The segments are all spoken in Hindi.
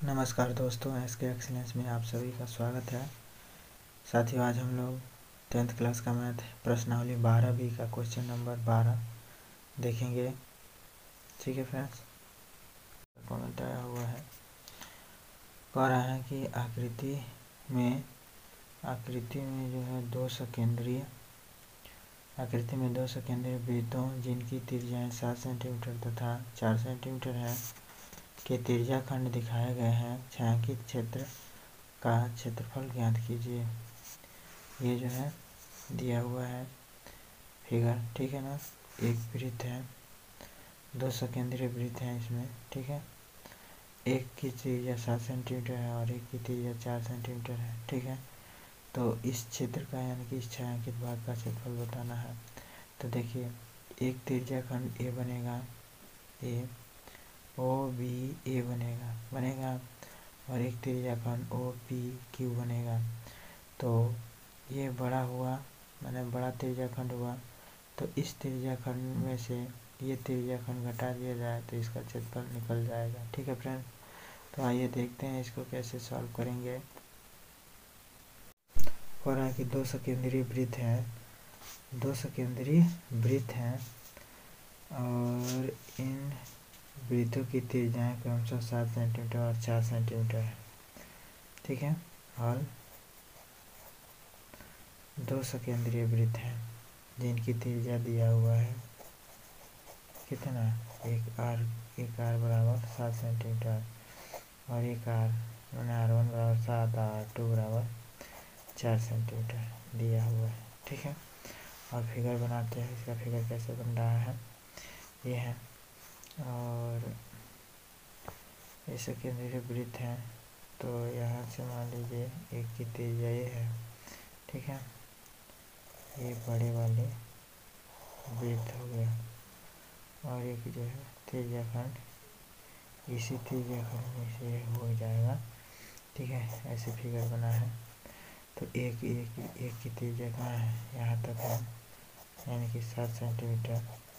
नमस्कार दोस्तों, S.K.EXCELLENCE में आप सभी का स्वागत है। साथियों, आज हम लोग 10th क्लास का मैथ प्रश्नावली 12B का क्वेश्चन नंबर 12 देखेंगे। ठीक है फ्रेंड्स, कमेंट आया हुआ है, कह रहा है कि आकृति में जो है दो सकेंद्रीय वृत्तों जिनकी त्रिज्याएं 7 सेंटीमीटर तथा 4 सेंटीमीटर है के त्रिज्याखंड दिखाए गए हैं। छायांकित क्षेत्र का क्षेत्रफल ज्ञात कीजिए। ये जो है दिया हुआ है फिगर, ठीक है ना। एक वृत्त है, दो सकेंद्रीय वृत्त हैं इसमें, ठीक है। एक की त्रिज्या 7 सेंटीमीटर है और एक की त्रिज्या 4 सेंटीमीटर है, ठीक है। तो इस क्षेत्र का यानी कि इस छायांकित भाग का क्षेत्रफल बताना है। तो देखिए, एक त्रिज्याखंड ए बनेगा, ए ओ बी ए बनेगा और एक त्रिज्याखंड ओ पी क्यू बनेगा। तो ये बड़ा हुआ, माने बड़ा त्रिज्याखंड हुआ। तो इस त्रिज्याखंड में से ये त्रिज्याखंड घटा दिया जाए तो इसका क्षेत्रफल निकल जाएगा। ठीक है फ्रेंड, तो आइए देखते हैं इसको कैसे सॉल्व करेंगे। हो रहा है कि दो सकेंद्रीय वृत्त हैं और इन वृत्तों की त्रिज्याएं क्रमशः 7 सेंटीमीटर और 4 सेंटीमीटर है, ठीक है। और दो सकेंद्रीय वृत्त हैं जिनकी त्रिज्या दिया हुआ है कितना, एक आर बराबर 7 सेंटीमीटर और एक आर मैंने R1 बराबर 7, R2 बराबर 4 सेंटीमीटर दिया हुआ है, ठीक है। और फिगर बनाते हैं। इसका फिगर कैसे बन रहा है, ये है। और ये सकेंद्रीय वृत्त है, तो यहाँ से मान लीजिए एक की त्रिज्या ये है, ठीक है। ये बड़े वाले वृत्त हो गया और एक जो है त्रिज्याखंड इसी त्रिज्याखंड में से हो जाएगा, ठीक है। ऐसे फिगर बना है। तो एक की त्रिज्या कहाँ है, यहाँ तक है, यानी कि 7 सेंटीमीटर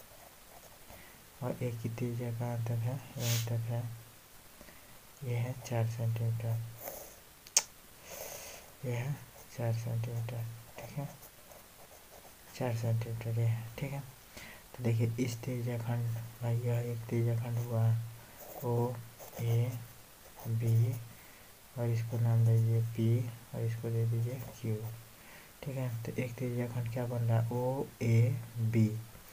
और एक की त्रिज्या कहाँ तक है, यहीं तक है, ये है 4 सेंटीमीटर, ये है 4 सेंटीमीटर, ठीक है। 4 सेंटीमीटर ये है, ठीक है। तो देखिए, इस त्रिज्याखंड का यह एक त्रिज्याखंड हुआ ओ ए बी और इसको नाम दे दीजिए पी और इसको दे दीजिए क्यू, ठीक है। तो एक त्रिज्याखंड क्या बन रहा है, ओ ए बी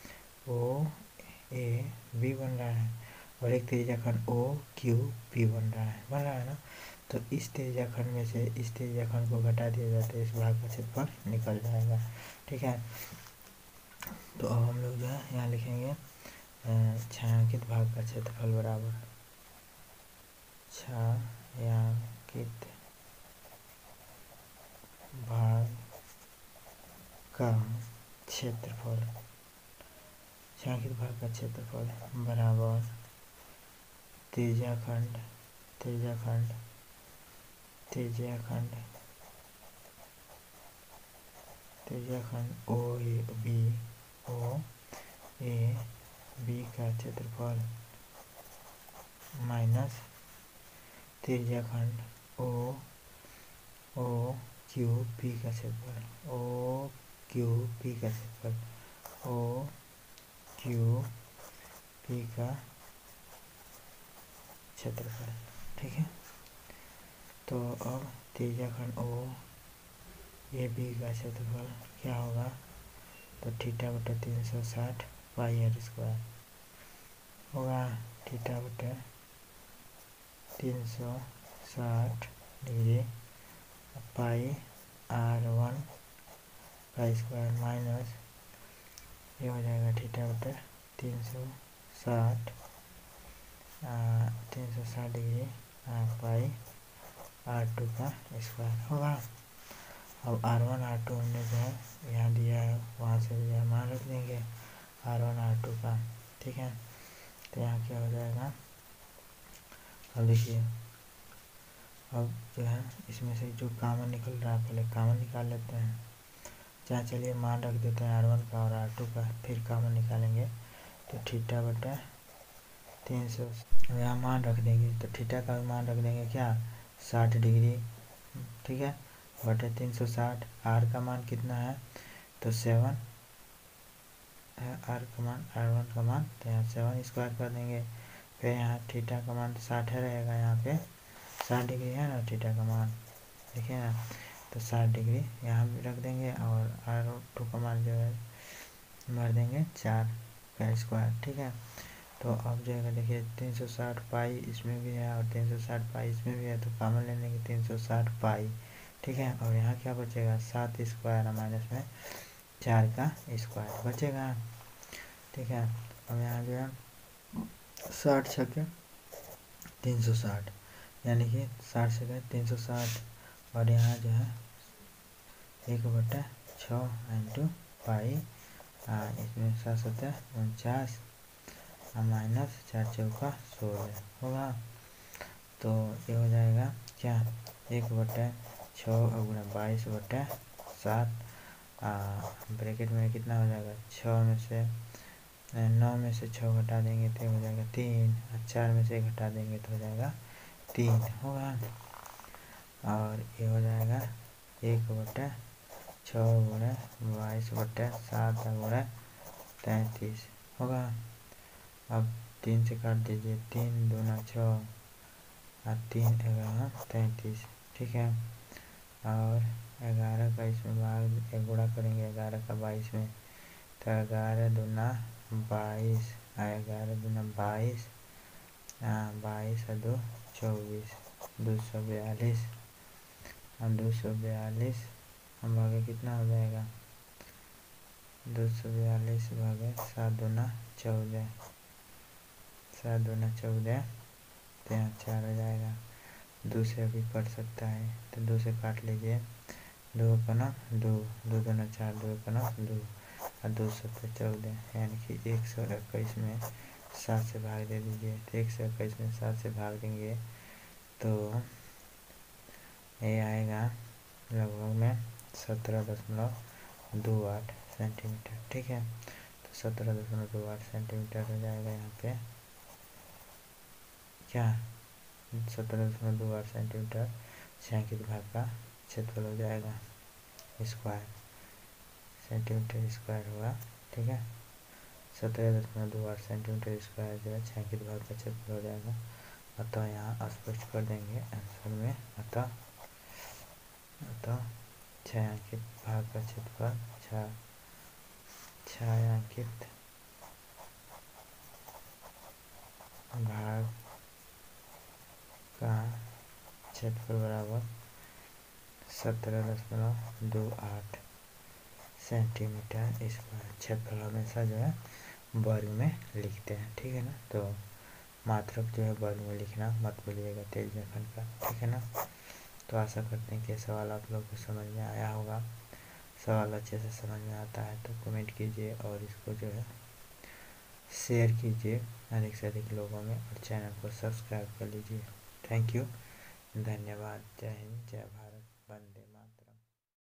बन रहा है और एक त्रिज्याखंड ओ क्यू पी बन रहा है ना। तो इस त्रिज्याखंड में से इस त्रिज्याखंड को घटा दिया जाता है, इस भाग का क्षेत्रफल निकल जाएगा, ठीक है। तो अब हम लोग जो है यहाँ लिखेंगे छायांकित भाग का क्षेत्रफल बराबर छायांकित भाग का क्षेत्रफल, छायांकित भाग का क्षेत्रफल बराबर त्रिज्याखंड ओ ए बी का क्षेत्रफल माइनस त्रिज्याखंड ओ क्यू पी का क्षेत्रफल, ठीक है। तो अब त्रिज्याखंड ओ ए बी का क्षेत्रफल क्या होगा, तो थीटा बटा 360 पाई आर स्क्वायर होगा। थीटा बटा 360 डिग्री पाई R1 का स्क्वायर माइनस ये हो जाएगा थीटा बटा 360 डिग्री पाई R2 का स्क्वायर होगा। अब R1 R2 हमने जो है यहाँ दिया है, वहाँ से जो है मान रख देंगे R1 R2 का, ठीक है। तो यहाँ क्या हो जाएगा, अब देखिए, अब जो है इसमें से जो कॉमन निकल रहा है पहले कॉमन निकाल लेते हैं। चाहे चलिए मान रख देते हैं R1 का और R2 का, फिर कॉमन निकालेंगे। तो थीटा बटा 300 यहाँ मान रख देंगे, तो थीटा का भी मान रख देंगे क्या 60 डिग्री, ठीक है, बटे 360। आर का मान कितना है, तो 7 है आर का मान, R1 का मान, तो यहाँ 7 स्क्वायर कर देंगे। फिर यहाँ थीटा का मान तो 60 रहेगा, यहाँ पे 60 डिग्री है ना थीटा का मान, देखिए ना, तो 60 डिग्री यहाँ भी रख देंगे और R2 का मान जो है मार देंगे 4 का स्क्वायर, ठीक है। तो अब जो है देखिए 360 पाई इसमें भी है और 360 पाई इसमें भी है, तो कॉमन ले लेंगे 360 पाई, ठीक है। और यहाँ क्या बचेगा 7 स्क्वायर माइनस में 4 का स्क्वायर बचेगा, ठीक है। अब यहाँ जो है 60 छके 360, यानी कि 60 छके 360, और यहाँ जो है 1/6 इंटू पाई, इसमें 7×7 = माइनस 4 चौका 16 होगा। तो ये हो जाएगा क्या 1/6 गुणा 22/7, ब्रैकेट में कितना हो जाएगा 6 में से 9 में से 6 घटा देंगे तो हो जाएगा 3, और 4 में से 1 घटा देंगे तो हो जाएगा 3 होगा। और ये हो जाएगा 1/6 गुणा 22/7 गुणा 33 होगा। अब 3 से काट दीजिए, 3 दूना 6 और 3 11 33, ठीक है। और 11 का इसमें भाग गुणा करेंगे 11 का 22 में, तो 11 दूना 22, 11 दूना 22, 22 और 2 24, 242, और 242 हम भागे कितना हो जाएगा 242 भागे 7 दूना 14, 7 दूना 14, तो यहाँ 4 हो जाएगा। 2 से भी कट सकता है, तो 2 से काट लीजिए, 2 का ना 2, 2 दूना 4, 2 का ना 2, और 2 7 14, यानी कि 121 में 7 से भाग दे दीजिए, तो 121 में 7 से भाग देंगे तो ये आएगा लगभग में 17.28 सेंटीमीटर, ठीक है। तो 17.28 सेंटीमीटर हो जाएगा यहाँ पे क्या 17.28 सेंटीमीटर छायांकित भाग का क्षेत्रफल हो जाएगा, स्क्वायर सेंटीमीटर स्क्वायर होगा, ठीक है। 17.28 सेंटीमीटर स्क्वायर जो है छायांकित भाग का क्षेत्रफल हो जाएगा। अतः यहाँ स्पष्ट कर देंगे आंसर में, अतः छायांकित भाग का क्षेत्रफल छायांकित भाग का क्षेत्रफल बराबर 17.28 सेंटीमीटर स्क्वायर। क्षेत्रफल हमेशा जो है वर्ग में लिखते हैं, ठीक है ना। तो मात्रक जो है वर्ग में लिखना मत भूलिएगा तेज लेखन का, ठीक है ना। तो आशा करते हैं कि सवाल आप लोग को समझ में आया होगा। सवाल अच्छे से समझ में आता है तो कमेंट कीजिए और इसको जो है शेयर कीजिए अधिक से अधिक लोगों में, और चैनल को सब्सक्राइब कर लीजिए। थैंक यू, धन्यवाद। जय हिंद, जय भारत, वंदे।